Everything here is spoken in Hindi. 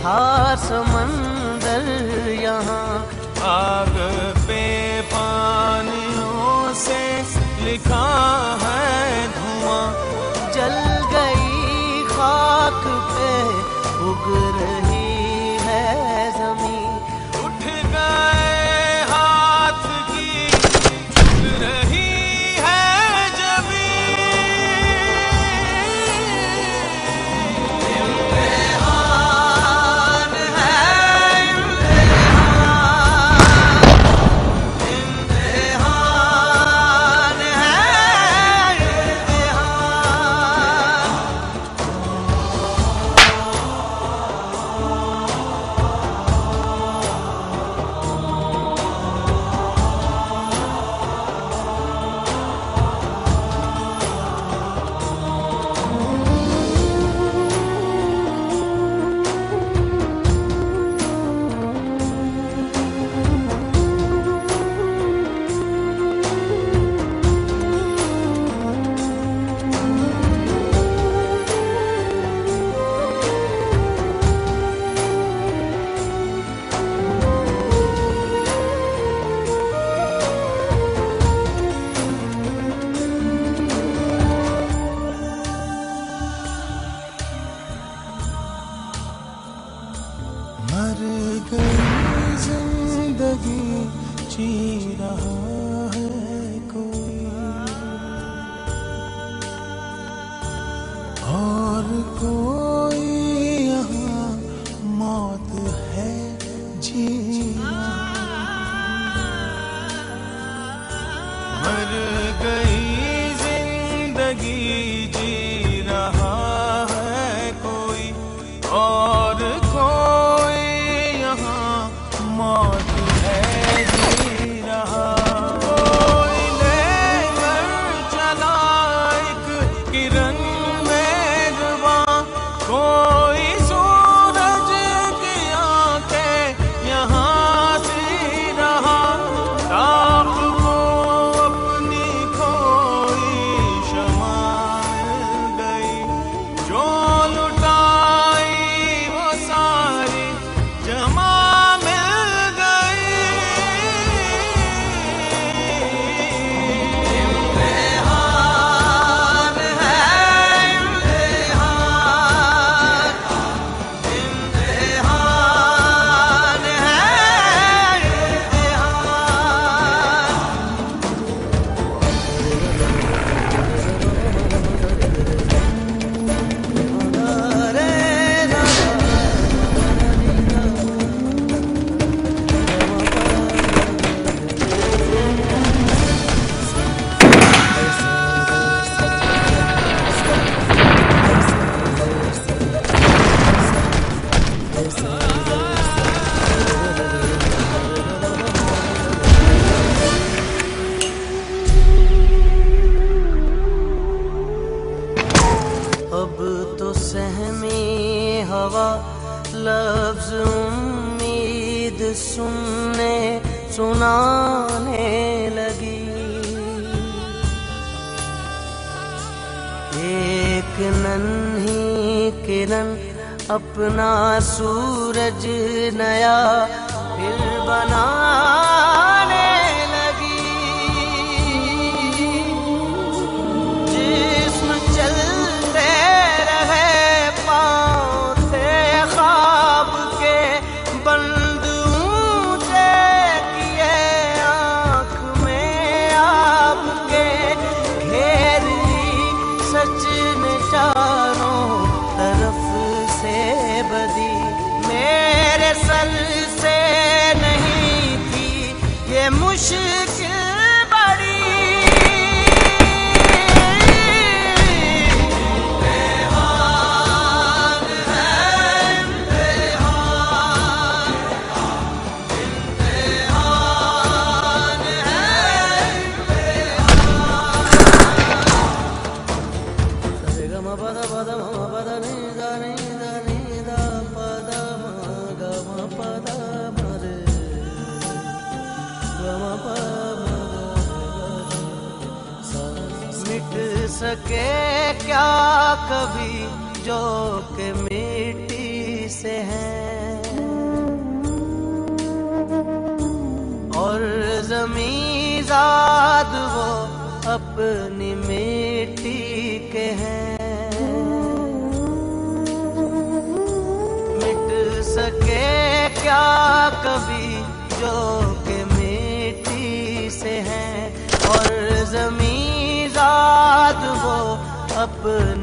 था समंदर यहाँ। आग पे पानियों से लिखा है धुआं, जल गई खाक पे उग रही है जमीन। उठ गए हाथ की झुक रही है जमीन। इम्तिहान है इम्तिहान, इम्तिहान है इम्तिहान। मर गई जिंदगी जी रहा है कोई, और कोई यहाँ मौत है जीना। मर गई जिंदगी जी रहा है कोई, और कोई यहाँ मौत है जी रहा। कोई लेकर चला एक किरण में जुबां, कोई सूरज की आंखें यहाँ सी रहा। ताक को अपनी खोई शमा मिल गई, जो लुटाई वो सारी जमा मिल गई। इम्तिहान है इम्तिहान, इम्तिहान है अब तो सहमी हवा लफ्ज उम्मीद सुनने सुनाने लगी। एक नन्ही किरण अपना सूरज नया फिर बनाने लगी। जिस्म चलते रहे पाँव थे ख्वाब के, बंद ऊंचे किए आँख में आपके। घेर ली सच ने चारों तरफ से बदी, मेरे सर से नहीं थी ये मुश्किल बड़ी। मिट सके क्या कभी जो के मिट्टी से है। जमींजाद वो अपनी मिट्टी के हैं। मिट सके क्या कभी जो के मिट्टी से हैं, और जमींजाद वो अपनी